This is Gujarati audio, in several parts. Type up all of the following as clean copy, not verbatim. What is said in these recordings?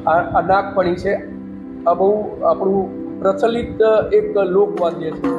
આ નાગપણી છે, આ બહુ આપણું પ્રચલિત એક લોકવાદ્ય છે.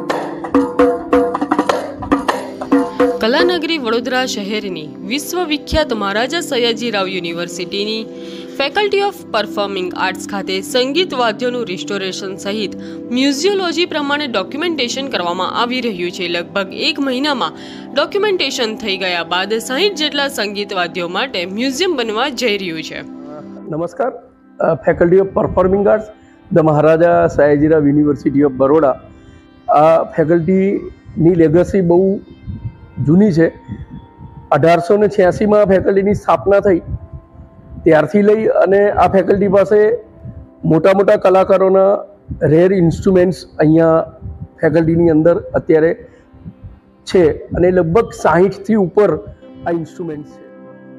કલાનગરી વડોદરા શહેરની વિશ્વવિખ્યાત મહારાજા સયાજીરાવ યુનિવર્સિટીની ફેકલ્ટી ઓફ પરફોર્મિંગ આર્ટ્સ ખાતે સંગીત વાદ્યોનું રિસ્ટોરેશન સહિત મ્યુઝિયોલોજી પ્રમાણે ડોક્યુમેન્ટેશન કરવામાં આવી રહ્યું છે. લગભગ 1 મહિનામાં ડોક્યુમેન્ટેશન થઈ ગયા બાદ 60 જેટલા સંગીત વાદ્યો માટે મ્યુઝિયમ બનવા જઈ રહ્યું છે. નમસ્કાર. Faculty of performing arts the Maharaja Sayajirao university of Baroda. આ ફેકલ્ટીની લેગસી બહુ જૂની છે. 1886માં ફેકલ્ટીની સ્થાપના થઈ. ત્યારથી લઈ અને આ ફેકલ્ટી પાસે મોટા મોટા કલાકારોના રેર ઇન્સ્ટ્રુમેન્ટ્સ અહીંયા ફેકલ્ટીની અંદર અત્યારે છે અને લગભગ 60થી ઉપર આ ઇન્સ્ટ્રુમેન્ટ્સ છે.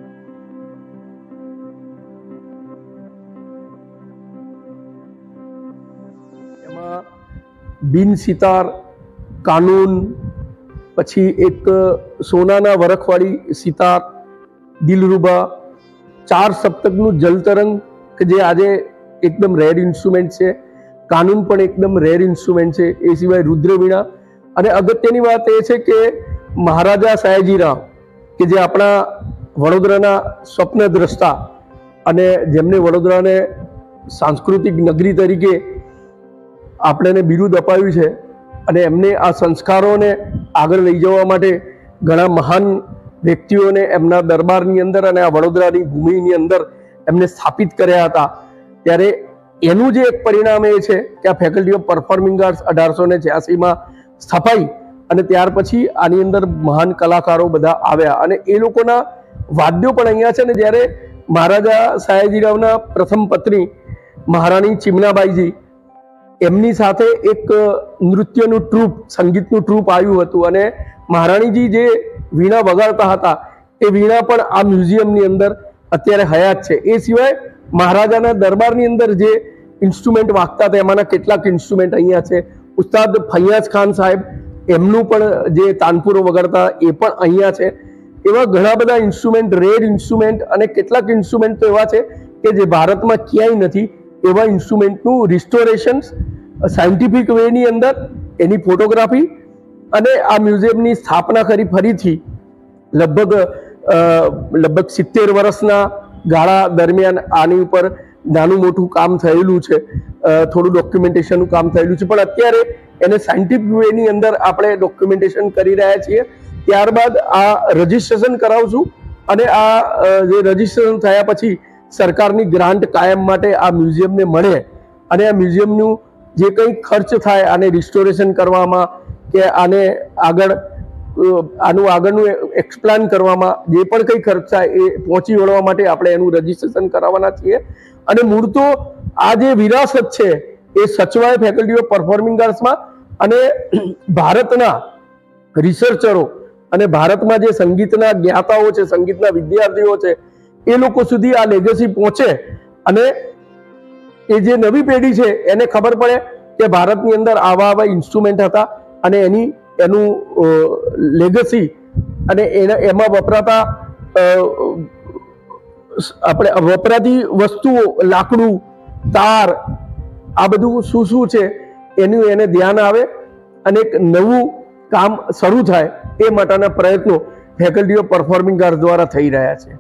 એમાં બિન સિતાર, કાનૂન, પછી એક સોનાના વરખવાળી સિતાર, દિલરુબા, 4 સપ્તકનું જલતરંગ કે જે આજે એકદમ રેર ઇન્સ્ટ્રુમેન્ટ છે. કાનૂન પણ એકદમ રેર ઇન્સ્ટ્રુમેન્ટ છે. એ સિવાય રુદ્રવીણા. અને અગત્યની વાત એ છે કે મહારાજા સયાજીરાવ કે જે આપણા વડોદરાના સ્વપ્નદ્રષ્ટા અને જેમને વડોદરાને સાંસ્કૃતિક નગરી તરીકે આપણને બિરુદ અપાવ્યું છે અને એમને આ સંસ્કારોને આગળ લઈ જવા માટે ઘણા મહાન વ્યક્તિઓને એમના દરબારની અંદર અને આ વડોદરાની ભૂમિની અંદર એમને સ્થાપિત કર્યા હતા. ત્યારે એનું જે એક પરિણામ એ છે કે આ ફેકલ્ટી ઓફ પરફોર્મિંગ આર્ટ્સ 1886માં સ્થપાઈ અને ત્યાર પછી આની અંદર મહાન કલાકારો બધા આવ્યા અને એ લોકોના વાદ્યો પણ અહીંયા છે ને. જ્યારે મહારાજા સયાજીરાવના પ્રથમ પત્ની મહારાણી ચિમનાબાઈજી એમની સાથે એક નૃત્યનું ટ્રુપ, સંગીતનું ટ્રુપ આવ્યું હતું અને મહારાણીજી જે વીણા વગાડતા હતા એ વીણા પણ આ મ્યુઝિયમની અંદર અત્યારે હયાત છે. એ સિવાય મહારાજાના દરબારની અંદર જે ઇન્સ્ટ્રુમેન્ટ વાગતા હતા એમાંના કેટલાક ઇન્સ્ટ્રુમેન્ટ અહીંયા છે. ઉસ્તાદ ફૈયાજ ખાન સાહેબ એમનું પણ જે તાનપુરો વગાડતા એ પણ અહીંયા છે. એવા ઘણા બધા ઇન્સ્ટ્રુમેન્ટ, રેર ઇન્સ્ટ્રુમેન્ટ અને કેટલાક ઇન્સ્ટ્રુમેન્ટ તો એવા છે કે જે ભારતમાં ક્યાંય નથી. એવા ઇન્સ્ટ્રુમેન્ટનું રિસ્ટોરેશન સાયન્ટિફિક વેની અંદર એની ફોટોગ્રાફી અને આ મ્યુઝિયમની સ્થાપના કરી ફરીથી લગભગ 70 વર્ષના ગાળા દરમિયાન આની ઉપર નાનું મોટું કામ થયેલું છે, થોડું ડોક્યુમેન્ટેશનનું કામ થયેલું છે, પણ અત્યારે એને સાયન્ટિફિક વેની અંદર આપણે ડોક્યુમેન્ટેશન કરી રહ્યા છીએ. ત્યારબાદ આ રજિસ્ટ્રેશન કરાવશું અને આ જે રજિસ્ટ્રેશન થયા પછી સરકારની ગ્રાન્ટ કાયમ માટે આ મ્યુઝિયમને મળે અને આ મ્યુઝિયમનું જે કંઈ ખર્ચ થાય આને રિસ્ટોરેશન કરવામાં કે આને આગળનું એક્સપ્લાન કરવામાં જે પણ કંઈ ખર્ચ થાય એ પહોંચી વળવા માટે આપણે એનું રજિસ્ટ્રેશન કરાવવાના છીએ. અને મૂળ તો આ જે વિરાસત છે એ સચવાય ફેકલ્ટી ઓફ પરફોર્મિંગ આર્ટ્સમાં અને ભારતના રિસર્ચરો અને ભારતમાં જે સંગીતના જ્ઞાતાઓ છે, સંગીતના વિદ્યાર્થીઓ છે એ લોકો સુધી આ લેગસી પહોંચે અને એ જે નવી પેઢી છે એને ખબર પડે કે ભારતની અંદર આવા ઇન્સ્ટ્રુમેન્ટ હતા અને એનું લેગસી અને એમાં વપરાતી વસ્તુઓ, લાકડું, તાર, આ બધું શું છે એને ધ્યાન આવે અને એક નવું કામ શરૂ થાય એ માટેના પ્રયત્નો ફેકલ્ટી ઓફ પરફોર્મિંગ આર્ટ્સ દ્વારા થઈ રહ્યા છે.